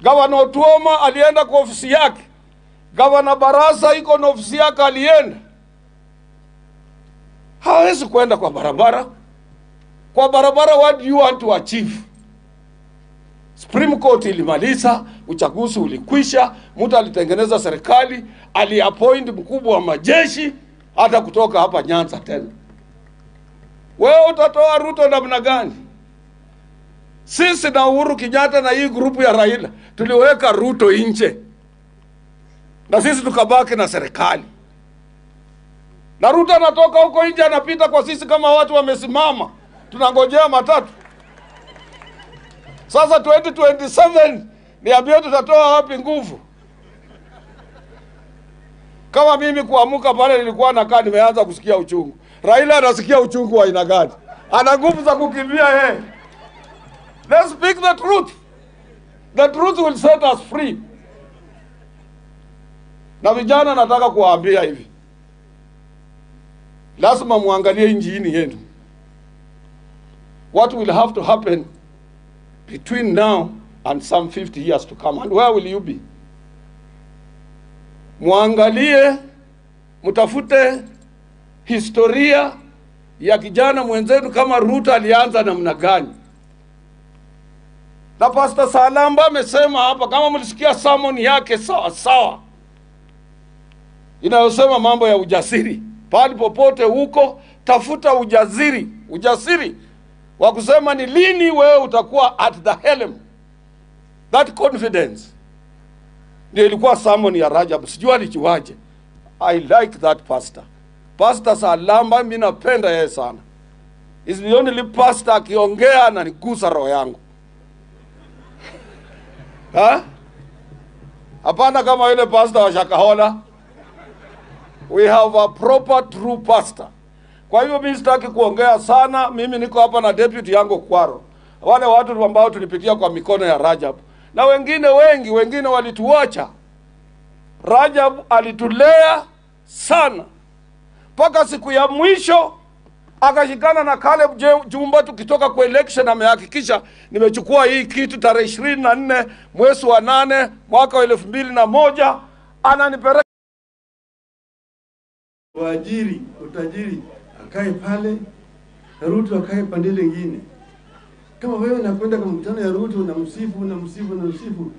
Gavana Otuoma alienda kwa ofisi yake. Gavana Barasa iko na ofisi yake alienda. Hawezi kwenda kwa barabara. Kwa barabara, what do you want to achieve? Supreme Court ilimaliza, uchaguzi ulikwisha, mtu alitengeneza serikali, aliappoint mkubwa wa majeshi hata kutoka hapa Nyanza tena. Wewe utatoa Ruto namna gani? Sisi na Uhuru Kenyatta na hii grupu ya Raila tuliweka Ruto nje. Na sisi tukabaki na serikali. Na Ruto anatoka huko nje anapita kwa sisi kama watu wamesimama. Tunangojea matatu. Sasa 2027 niambie tutatoa wapi nguvu? Kama mimi kuamuka pale nilikuwa nakaa nimeanza kusikia uchungu. Raila anasikia uchungu wa aina gani? Ana nguvu za kukimbia yeye. Let's speak the truth. The truth will set us free. Na vijana nataka kuwaambia hivi. Lazima muangalie injini yenu. What will have to happen between now and some 50 years to come? And where will you be? Muangalie, mutafute historia ya kijana mwenzenu kama Ruto alianza namna gani. Na Pastor Salamba amesema hapa, kama mlisikia sermon yake sawa inayosema mambo ya ujasiri. Pali popote huko, tafuta ujasiri wa kusema ni lini wewe utakuwa at the helm. That confidence ndio ilikuwa sermon ya Rajab. Sijui alijuaje. I like that pastor. Pastor Salamba mimi napenda yeye sana. Is the only pastor akiongea na nigusa roho yangu. Hapana kama yule pastor wa Shakahola. We have a proper true pastor. Kwa hivyo mimi sitaki kuongea sana. Mimi niko hapa na deputy yangu Kwaro. Wale watu ambao tulipitia kwa mikono ya Rajab. Na wengine walituacha. Rajab alitulea sana. Paka siku ya mwisho akashikana na Caleb Jumba tukitoka kwa election, amehakikisha nimechukua hii kitu tarehe 24 mwezi wa 8 mwaka wa 2001, ananipeleka waajiri utajiri akae pale, Ruto akae pande lingine. Kama wewe unakwenda kwa mkutano ya Ruto na msifu